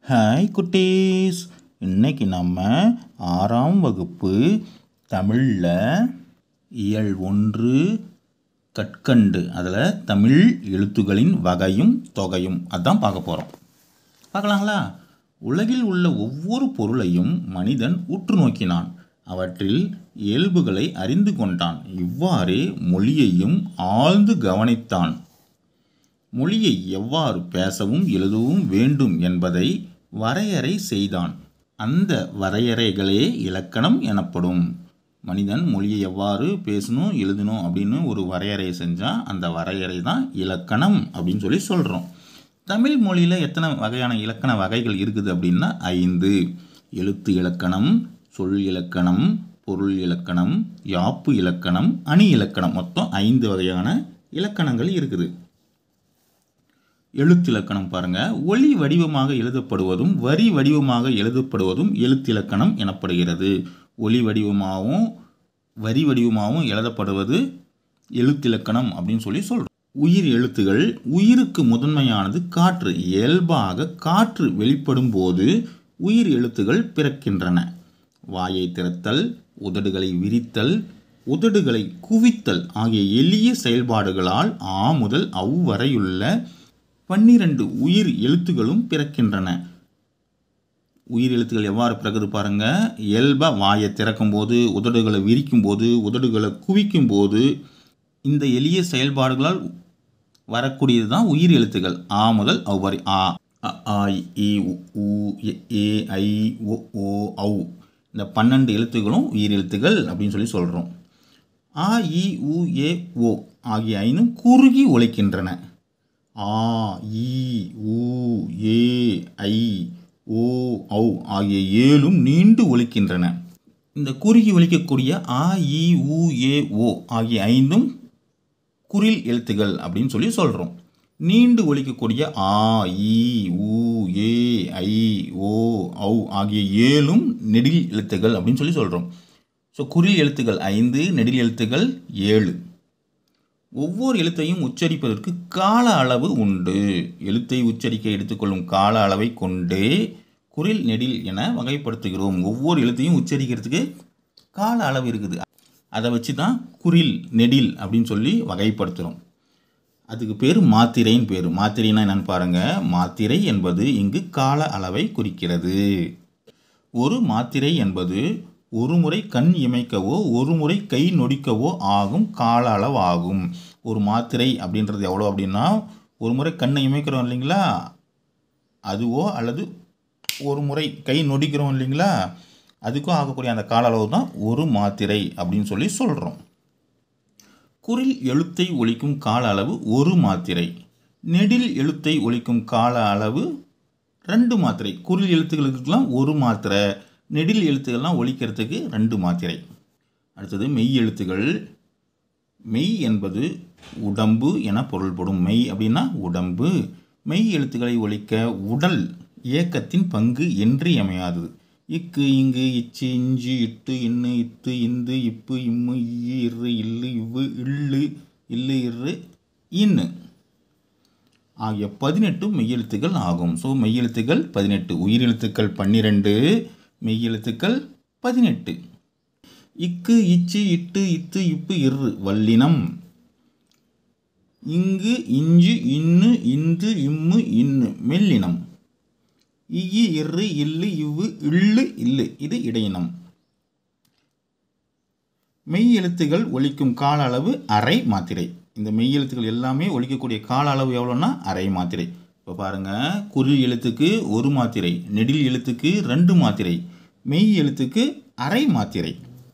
Hi குட்டீஸ், இன்னைக்கு நம்ம 6ஆம் வகுப்பு தமிழில் இயல் 1 கற்கண்டு அதில் தமிழ் எழுத்துக்களின் வகையும் தொகையும் அதான் பார்க்க போகிறோம். பார்க்கலாங்களா? உலகில் உள்ள ஒவ்வொரு பொருளையும் மனிதன் உற்று நோக்கினான், அவற்றில் இயல்புகளை அறிந்து கொண்டான். இவ்வாறே மொழியையும் ஆழ்ந்து கவனித்தான். மொழியை எவ்வாறு பேசவும் எழுதவும் வேண்டும் என்பதை வரையறை செய்தான். அந்த வரையறைகளே இலக்கணம் எனப்படும். மனிதன் மொழியை எவ்வாறு பேசணும் எழுதணும் அப்படின்னு ஒரு வரையறை செஞ்சால் அந்த வரையறை தான் இலக்கணம் அப்படின்னு சொல்லி சொல்கிறோம். தமிழ் மொழியில் எத்தனை வகையான இலக்கண வகைகள் இருக்குது அப்படின்னா 5. எழுத்து இலக்கணம், சொல் இலக்கணம், பொருள் இலக்கணம், யாப்பு இலக்கணம், அணி இலக்கணம், மொத்தம் 5 வகையான இலக்கணங்கள் இருக்குது. எழுத்திலக்கணம் பாருங்க, ஒலி வடிவமாக எழுதப்படுவதும் வரி வடிவமாக எழுதப்படுவதும் எழுத்திலக்கணம் எனப்படுகிறது. ஒலி வடிவமாகவும் வரி வடிவமாகவும் எழுதப்படுவது எழுத்திலக்கணம் அப்படின்னு சொல்லி சொல்றோம். உயிர் எழுத்துகள், உயிருக்கு முதன்மையானது காற்று. இயல்பாக காற்று வெளிப்படும் போது உயிர் எழுத்துகள் பிறக்கின்றன. வாயை திறத்தல், உதடுகளை விரித்தல், உதடுகளை குவித்தல் ஆகிய எளிய செயல்பாடுகளால் ஆ முதல் அவ் வரையுள்ள 12 உயிர் எழுத்துகளும் பிறக்கின்றன. உயிர் எழுத்துக்கள் எவ்வாறு பிறகுது பாருங்க. இயல்பாக வாயை திறக்கும் போது, உதடுகளை விரிக்கும் போது, உதடுகளை குவிக்கும் போது, இந்த எளிய செயல்பாடுகளால் வரக்கூடியது தான் உயிர் எழுத்துக்கள். ஆ முதல் அவ் வரை. ஆ, ஆ, இ, உ, ஏ, ஐ, ஓ, ஔ. இந்த 12 எழுத்துக்களும் உயிர் எழுத்துக்கள் அப்படின்னு சொல்லி சொல்கிறோம். ஆ, இ, உ, ஏ, ஓ ஆகிய 5ம் குறுகி ஒலிக்கின்றன. ஆ, இ, உ, ஏ, ஐ, ஓ, ஔ ஆகிய 7ம் நீண்டு ஒலிக்கின்றன. இந்த குறுகி ஒலிக்கக்கூடிய ஆ, இ, உ, ஏ, ஓ ஆகிய 5ம் குறில் எழுத்துகள் அப்படின்னு சொல்லி சொல்கிறோம். நீண்டு ஒலிக்கக்கூடிய ஆ, இ, உ, ஏ, ஐ, ஓ, ஔ ஆகிய 7ம் நெடில் எழுத்துகள் அப்படின்னு சொல்லி சொல்கிறோம். ஸோ குறில் எழுத்துக்கள் 5, நெடில் எழுத்துக்கள் 7. ஒவ்வொரு எழுத்தையும் உச்சரிப்பதற்கு கால அளவு உண்டு. எழுத்தை உச்சரிக்க எடுத்துக்கொள்ளும் கால அளவை கொண்டே குறில் நெடில் என வகைப்படுத்துகிறோம். ஒவ்வொரு எழுத்தையும் உச்சரிக்கிறதுக்கு கால அளவு இருக்குது. அதை வச்சு தான் குறில் நெடில் அப்படின்னு சொல்லி வகைப்படுத்துகிறோம். அதுக்கு பேர் மாத்திரைன்னு பேர். மாத்திரைன்னா என்னன்னு பாருங்க. மாத்திரை என்பது இங்கு கால அளவை குறிக்கிறது. ஒரு மாத்திரை என்பது ஒரு முறை கண் இமைக்கவோ ஒரு முறை கை நொடிக்கவோ ஆகும் கால அளவு ஆகும். ஒரு மாத்திரை அப்படின்றது எவ்வளோ அப்படின்னா, ஒரு முறை கண்ணை இமைக்கிறோம் இல்லைங்களா அதுவோ, அல்லது ஒரு முறை கை நொடிக்கிறோம் இல்லைங்களா அதுக்கும் ஆகக்கூடிய அந்த கால அளவு தான் ஒரு மாத்திரை அப்படின்னு சொல்லி சொல்கிறோம். குறில் எழுத்தை ஒலிக்கும் கால அளவு ஒரு மாத்திரை. நெடில் எழுத்தை ஒலிக்கும் கால அளவு 2 மாத்திரை. குறில் எழுத்துக்களுக்கெல்லாம் ஒரு மாத்திரை, நெடில் எழுத்துக்கள்லாம் ஒலிக்கிறதுக்கு 2 மாத்திரை. அடுத்தது மெய் எழுத்துகள். மெய் என்பது உடம்பு என பொருள்படும். மெய் அப்படின்னா உடம்பு. மெய் எழுத்துக்களை ஒலிக்க உடல் இயக்கத்தின் பங்கு இன்றியமையாதது. இக்கு, இங்கு, இச்சு, இஞ்சு, இட்டு, இன்னு, இத்து, இந்து, இப்பு, இம்மு, இ, இரு, இல்லு, இவ்வு, இல்லு, இல்லு, இரு, இன்னு ஆகிய 18 மெய்யெழுத்துக்கள் ஆகும். ஸோ மெய்யெழுத்துக்கள் 18, உயிரெழுத்துக்கள் 12, மெய்யெழுத்துக்கள் 18. இக்கு, இச்சு, இட்டு, இத்து, இப்பு, இரு வல்லினம். இங்கு, இஞ்சு, இன்னு, இந்து, இம்மு, இன்னு மெல்லினம். இ, இரு, இல்லு, இவ்வு, இல்லு, இல்லு இது இடையினம். மெய் எழுத்துகள் ஒலிக்கும் கால அளவு அரை மாத்திரை. இந்த மெய் எழுத்துக்கள் எல்லாமே ஒலிக்கக்கூடிய கால அளவு எவ்வளோன்னா அரை மாத்திரை. இப்போ பாருங்க, குறில் எழுத்துக்கு ஒரு மாத்திரை, நெடில் எழுத்துக்கு 2 மாத்திரை, மெய் எழுத்துக்கு அரை மாத்திரை.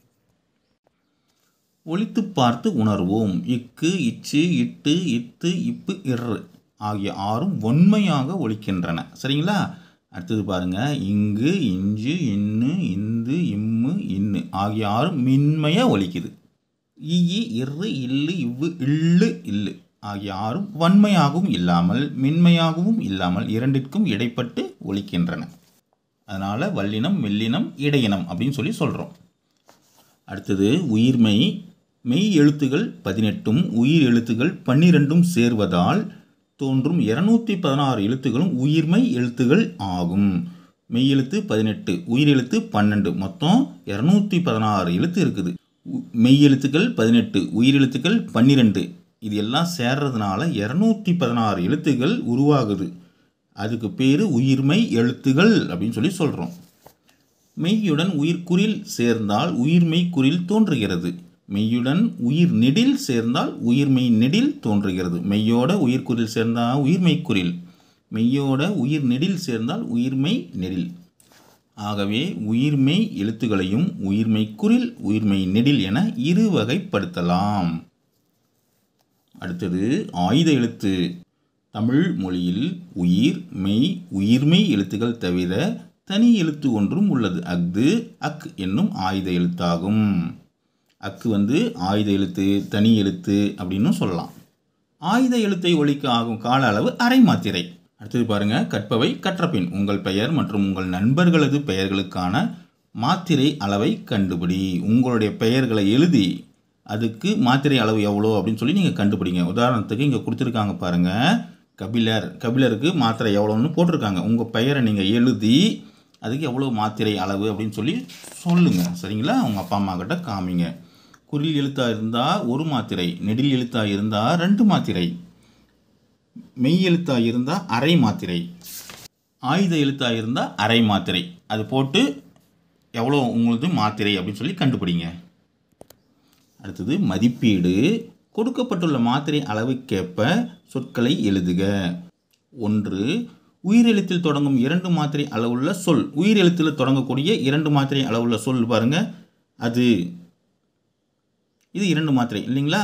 ஒலித்து பார்த்து உணர்வோம். இக்கு, இச்சு, இட்டு, இத்து, இப்பு, இரு ஆகிய 6ம் ஒன்மையாக ஒலிக்கின்றன. சரிங்களா? அடுத்தது பாருங்க, இங்கு, இஞ்சு, இன்னு, இந்து, இம்மு, இன்னு ஆகிய 6ம் மென்மையாக ஒலிக்குது. இ, இரு, இல்லு, இவ்வு, இல்லு, இல்லு ஆகிய 6ம் வன்மையாகவும் இல்லாமல் மென்மையாகவும் இல்லாமல் இரண்டிற்கும் இடைப்பட்டு ஒலிக்கின்றன. அதனால் வல்லினம், மெல்லினம், இடையினம் அப்படின்னு சொல்லி சொல்கிறோம். அடுத்தது உயிர்மெய். மெய் எழுத்துகள் 18ம் உயிர் எழுத்துகள் 12ம் சேர்வதால் தோன்றும் 216 எழுத்துக்களும் உயிர்மெய் எழுத்துகள் ஆகும். மெய்யெழுத்து 18, உயிரெழுத்து 12, மொத்தம் 216 எழுத்து இருக்குது. மெய்யெழுத்துக்கள் 18, உயிரெழுத்துக்கள் 12, இது எல்லாம் சேர்றதுனால 216 எழுத்துக்கள் உருவாகுது. அதுக்கு பேர் உயிர்மெய் எழுத்துகள் அப்படின்னு சொல்லி சொல்கிறோம். மெய்யுடன் உயிர்க்குறில் சேர்ந்தால் உயிர்மெய் குறில் தோன்றுகிறது. மெய்யுடன் உயிர் நெடில் சேர்ந்தால் உயிர்மெய் நெடில் தோன்றுகிறது. மெய்யோட உயிர்க்குறில் சேர்ந்தால் உயிர்மெய் குறில், மெய்யோட உயிர் நெடில் சேர்ந்தால் உயிர்மெய் நெடில். ஆகவே உயிர்மெய் எழுத்துக்களையும் உயிர்மெய் குறில், உயிர்மெய் நெடில் என இரு வகைப்படுத்தலாம். அடுத்தது ஆயுத எழுத்து. தமிழ் மொழியில் உயிர், மெய், உயிர்மெய் எழுத்துக்கள் தவிர தனி எழுத்து ஒன்றும் உள்ளது. அஃது, அக் என்னும் ஆயுத எழுத்தாகும். அக்கு ஆயுத எழுத்து, தனி எழுத்து அப்படின்னு சொல்லலாம். ஆயுத எழுத்தை ஒலிக்க ஆகும் கால அளவு அரை மாத்திரை. அடுத்தது பாருங்க, கற்பவை கற்றபின் உங்கள் பெயர் மற்றும் உங்கள் நண்பர்களது பெயர்களுக்கான மாத்திரை அளவை கண்டுபிடி. உங்களுடைய பெயர்களை எழுதி அதுக்கு மாத்திரை அளவு எவ்வளோ அப்படின்னு சொல்லி நீங்கள் கண்டுபிடிங்க. உதாரணத்துக்கு இங்கே கொடுத்துருக்காங்க பாருங்கள், கபிலர், கபிலருக்கு மாத்திரை எவ்வளோன்னு போட்டிருக்காங்க. உங்கள் பெயரை நீங்கள் எழுதி அதுக்கு எவ்வளோ மாத்திரை அளவு அப்படின்னு சொல்லி சொல்லுங்கள். சரிங்களா? உங்கள் அப்பா அம்மா கிட்ட காமிங்க. குறில் எழுத்தாக இருந்தால் 1 மாத்திரை, நெடில் எழுத்தாக இருந்தால் 2 மாத்திரை, மெய் எழுத்தாக இருந்தால் அரை மாத்திரை, ஆயுத எழுத்தாக இருந்தால் அரை மாத்திரை. அது போட்டு எவ்வளோ உங்களுக்கு மாத்திரை அப்படின்னு சொல்லி கண்டுபிடிங்க. அடுத்தது மதிப்பீடு. கொடுக்கப்பட்டுள்ள மாத்திரை அளவுக்கேற்ப சொற்களை எழுதுக. 1. உயிரெழுத்தில் தொடங்கும் 2 மாத்திரை அளவுள்ள சொல். உயிரெழுத்தில் தொடங்கக்கூடிய 2 மாத்திரை அளவுள்ள சொல் பாருங்க, அது இது 2 மாத்திரை இல்லைங்களா?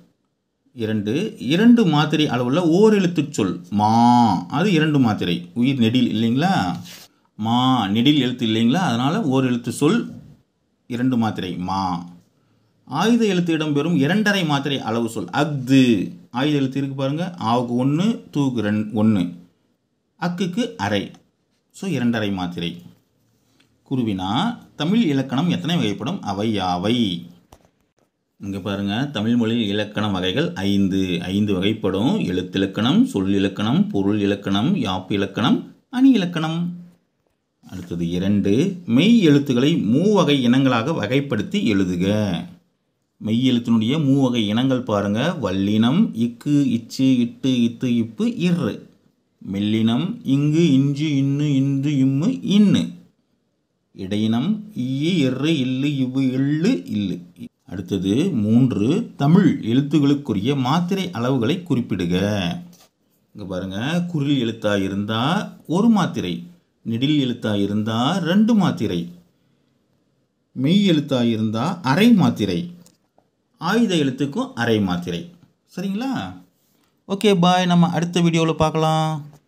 2 மாத்திரை அளவுள்ள ஓரெழுத்து சொல் மா, அது 2 மாத்திரை. உயிர் நெடில் இல்லைங்களா? மா நெடில் எழுத்து இல்லைங்களா? அதனால் ஓரெழுத்து சொல் 2 மாத்திரை மா. ஆயுத எழுத்து இடம்பெறும் 2.5 மாத்திரை அளவு சொல் அஃது. ஆயுத எழுத்து இருக்கு பாருங்க, ஆவுக்கு 1, தூக்கு 1, அக்குக்கு அரை, ஸோ 2.5 மாத்திரை. குருவினா தமிழ் இலக்கணம் எத்தனை வகைப்படும்? அவை யாவை? இங்கே பாருங்கள், தமிழ் மொழியில் இலக்கண வகைகள் 5 வகைப்படும். எழுத்திலக்கணம், சொல் இலக்கணம், பொருள் இலக்கணம், யாப்பு இலக்கணம், அணி இலக்கணம். அடுத்தது 2. மெய் எழுத்துக்களை மூவகை இனங்களாக வகைப்படுத்தி எழுதுக. மெய் எழுத்தினுடைய மூவகை இனங்கள் பாருங்க, வல்லினம் இக்கு இச்சு இட்டு இத்து இப்பு இரு, மெல்லினம் இங்கு இஞ்சு இன்னு இன்று இம்மு இன்னு, இடையினம் ஈ எரு இல்லு இவ்வு எள்ளு இல்லு. அடுத்தது 3. தமிழ் எழுத்துக்களுக்குரிய மாத்திரை அளவுகளை குறிப்பிடுக. இங்கே பாருங்க, குறில் எழுத்தாக இருந்தால் 1 மாத்திரை, நெடில் எழுத்தாக இருந்தால் 2 மாத்திரை, மெய் எழுத்தாக இருந்தால் அரை மாத்திரை, ஆயுத எழுத்துக்கும் அரை மாத்திரை. சரிங்களா? ஓகே பாய், நம்ம அடுத்த வீடியோவில் பார்க்கலாம்.